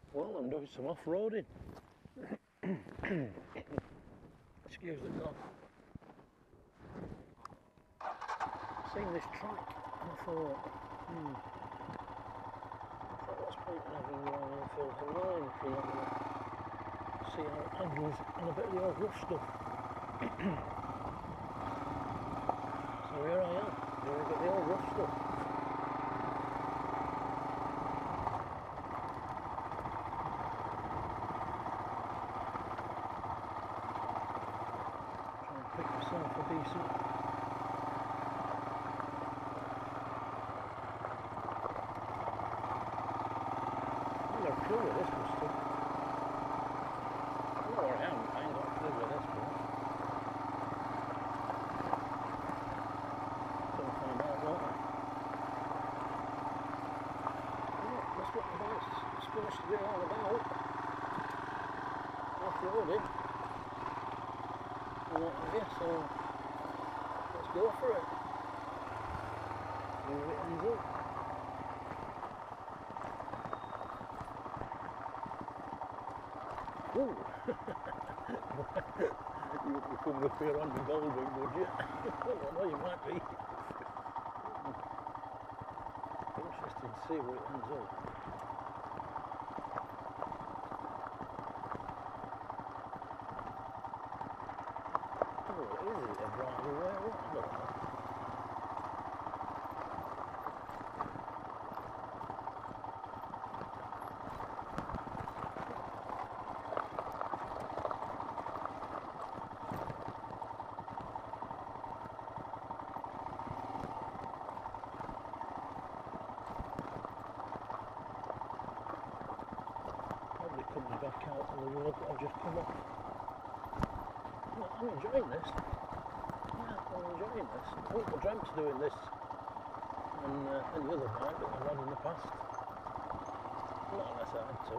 Well, I'm doing some off-roading. Excuse the dog. Seen this track and I thought, what's the point in having a Royal Enfield Himalayan if you're not going to see how it handles and a bit of the old rough stuff. So here I am, doing a bit of the old rough stuff. Pick myself a decent I got a clue where this was stuff. I know where I am, I ain't got a clue where this was. Gonna find out, won't I? Yeah, that's what it's supposed to be all about. Off-roading. Yeah, so let's go for it. See where it ends up. Ooh! You wouldn't come up here on the Goldwing, would you? Well, no, you might be. Interesting to see where it ends up. Is it a driveway or what? I don't know. Probably coming back out on the road that I've just come off. Well, I'm enjoying this. I'm enjoying this. I wouldn't have dreamt of doing this on any other bike that I've had in the past. Not unless I had to.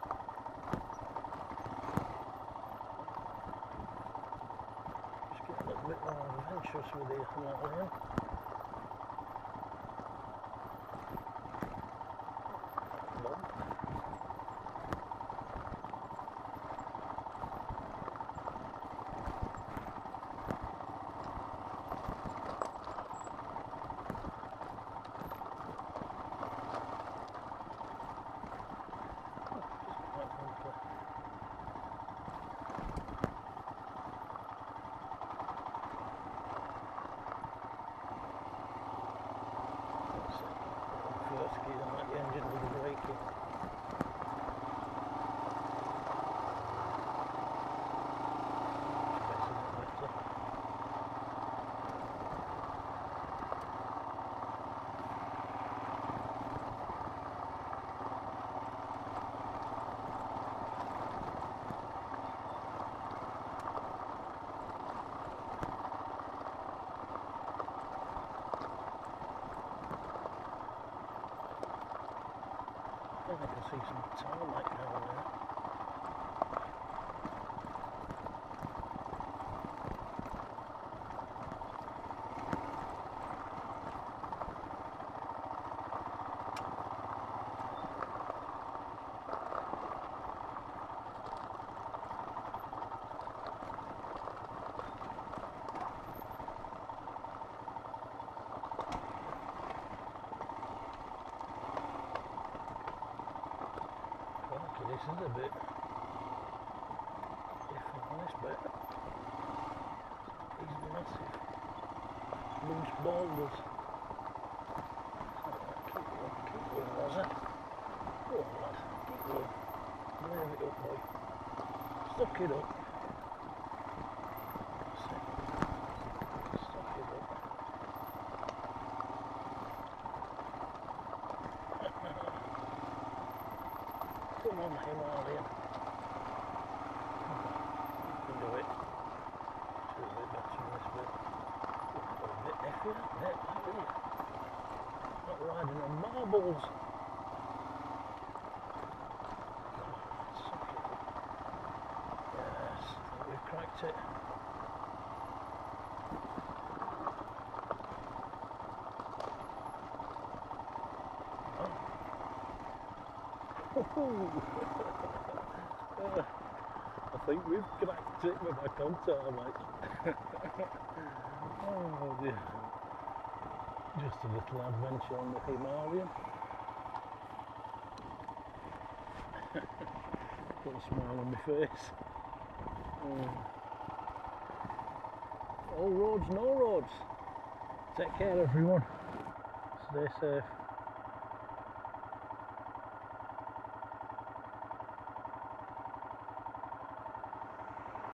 Just get a little bit more adventurous with the Himalayan. First gear, like the engine with the braking. I think I can see some tarmac down there. This is a bit iffy on this bit. These are massive loose boulders. Keep going, Lazar. Go on, lad, keep going. Move it up, boy. Stock it up. Stock it up. Come on, Himalayan. You can do it. It's a bit better on this bit. A bit iffy, isn't it? Not riding on marbles. Suck it up. Yes, I think we've cracked it. I think we've cracked it with my contour, mate. Oh dear. Just a little adventure on the Himalayan. Put a smile on my face. All roads, no roads. Take care everyone. Stay safe.